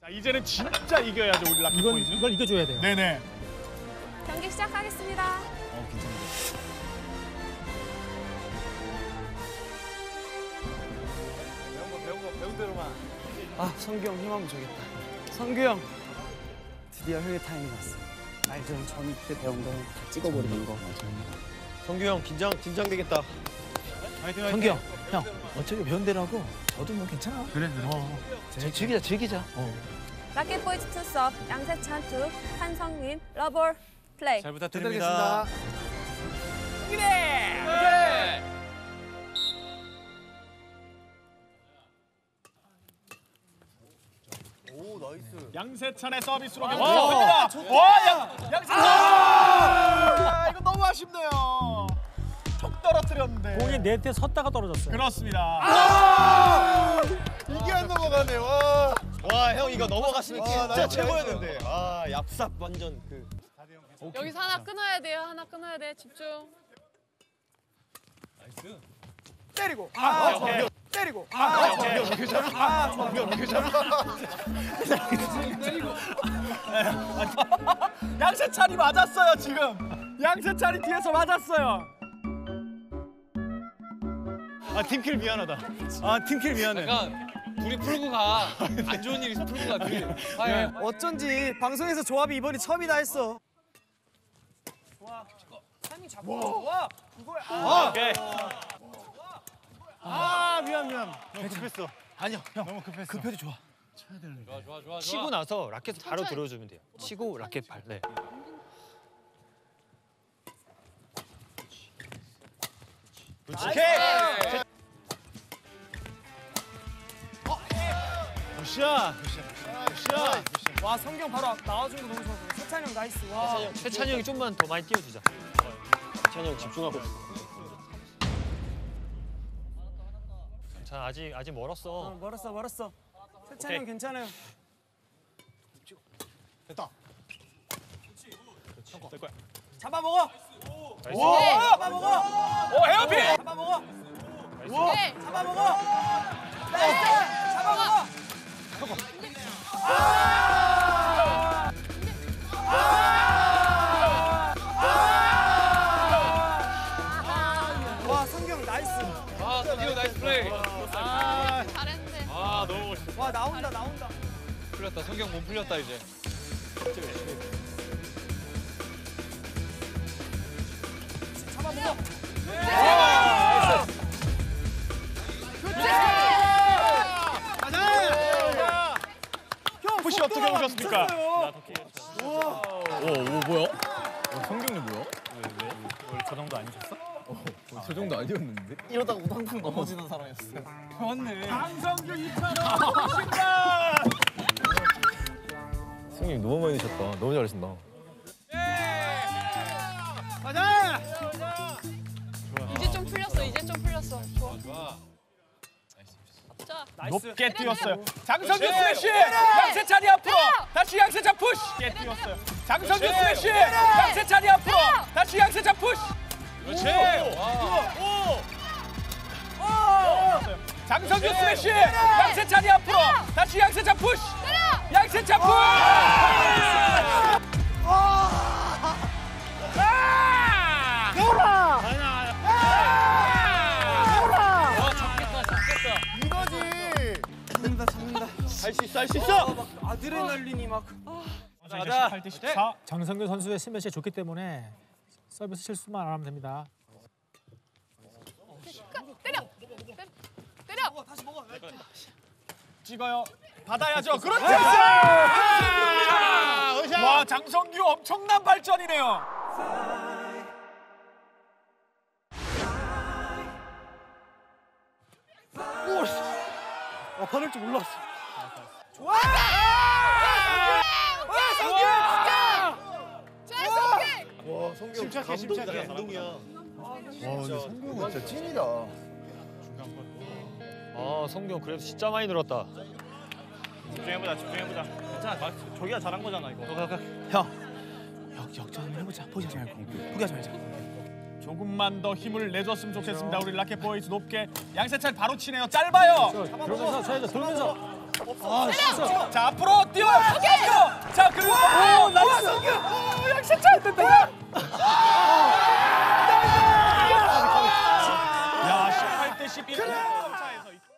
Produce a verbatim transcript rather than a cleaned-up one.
이제는 진짜 이겨야죠 우리 라켓 이건 보이즈. 이걸 이겨줘야 돼요. 네네. 경기 시작하겠습니다. 어, 괜찮은데. 배운 거 배운 거 배운 대로만. 아, 성규 형 힘하면 좋겠다. 성규 형, 드디어 혈기 타임이 왔어. 알죠? 형 전 이때 배운 거 찍어버리는 거. 성규 형 긴장 긴장되겠다. 화이팅 화이팅. 성규 형, 형 어차피 배운 대로 하고 저도 뭐 괜찮아. 그래 그래. 어, 즐기자 즐기자. 어. 라켓 보이즈 투섭 양세찬 투, 한성민 러볼 플레이. 잘 부탁드립니다. 오, 나이스. 양세찬의 서비스로 와, 경기 시작합니다. 와, 양 양세찬. 아, 이거 너무 아쉽네요. 톡 떨어뜨렸는데. 공이 네트에 섰다가 떨어졌어요. 그렇습니다. 이게 안 넘어가네. 와. 와 형 이거 넘어갔으면 와, 진짜 나이스, 최고였는데. 아 얍삽 완전 그. 여기서 하나 끊어야 돼요. 하나 끊어야 돼. 집중. 때리고. 아, 오케이. 때리고. 아, 오케이. 아, 좋아. 양세찬이 맞았어요 지금. 양세찬이 뒤에서 맞았어요. 아 팀킬 미안하다. 아 팀킬 미안해. 약간 둘이 풀고 가. 안 좋은 일 있으면 풀고 가. 둘이. 아, 어쩐지 방송에서 조합이 이번이 처음이다 했어. 아, 오케이. 아 미안 미안. 너무 급했어. 아니요, 형. 너무 급했어. 급해도 좋아. 좋아, 좋아, 좋아, 좋아. 치고 나서 라켓 바로 들어주면 돼요. 치고 라켓 발. 네. 오케이. 굿샷. 굿샷. 와, 성규 형 바로 나와준 거 너무 좋았고. 세찬이 형 나이스. 와. 세찬이 형이 좀만 더 많이 띄워주자. 세찬이 형 집중하고 있어. 자 아직 아직 멀었어. 어, 멀었어, 멀었어. 세찬이 오케이. 형 괜찮아요. 됐다. 될 거야. 잡아 먹어. 나이스. 잡아 먹어. 오 헤어핀. 잡아 먹어. 오케이. 잡아 먹어. 나이스. 잡아 먹어. 와, 성규 형 나이스. 아, 성규 나이스 플레이. 아, 잘했는데. 아, 너무 멋있어. 와, 나온다, 나온다. 풀렸다. 성경 몸 풀렸다 이제. 잡아 먹어. 형 푸시 어떻게 보셨습니까? 오, 오 뭐야? 어, 성경이 뭐야? 원래 저 정도 아니셨어? 저 정도 아니었는데? 이러다가 우당탕 넘어지는 사람이었어. 맞네. 강성규 이 차로 신발. 성경이 너무 많이 셨다. 너무 잘하신다. 가자. 이제 좀 풀렸어. 이제 좀 풀렸어. 좋아. 좋아. 자. 높게 뛰었어요. 장성규 스매시. 양세찬이 앞으로. 다시 양세찬 푸시. 높게 뛰었어요. 장성규 스매시. 양세찬이 앞으로. 다시 양세찬 푸시. 그렇지. 장성규 스매시. 양세찬이 앞으로. 다시 양세찬 푸시. 양세찬 푸시. 와, 잡겠다, 잡겠다. 이거지. 잡는다, 잡는다. 할 수 있어 할 수 있어. 막 아드레날린이 막. 자, 이제 십팔 대 십사. 장성규 선수의 스매시 좋기 때문에 서비스 실수만 안 하면 됩니다. 때려. 때려. 다시 먹어. 찍어요. 받아야죠. 그렇죠. 와, 장성규 엄청난 발전이네요. 어, 받을 줄 몰랐어. 좋아. 오케이. 와, 성경 침착해, 감동이다. 침착해. 감동이야. 와, 근데 성경은 진짜 찐이다. 아 성경 그래도 진짜 많이 늘었다. 집중해보자, 집중해보자. 괜찮아, 저기가 잘한 거잖아 이거. 형, 역 역전 한번 해보자. 포기하지 말고. 포기하지 말자. 조금만 더 힘을 내줬으면 좋겠습니다. 우리 라켓 보이즈 높게. 양세찬 바로 치네요. 짧아요. 그러면서 저희가 돌면서. 아, 진짜. 자 앞으로 뛰어. 뛰어. 자 그리고 오 나이스. 양세찬 됐다.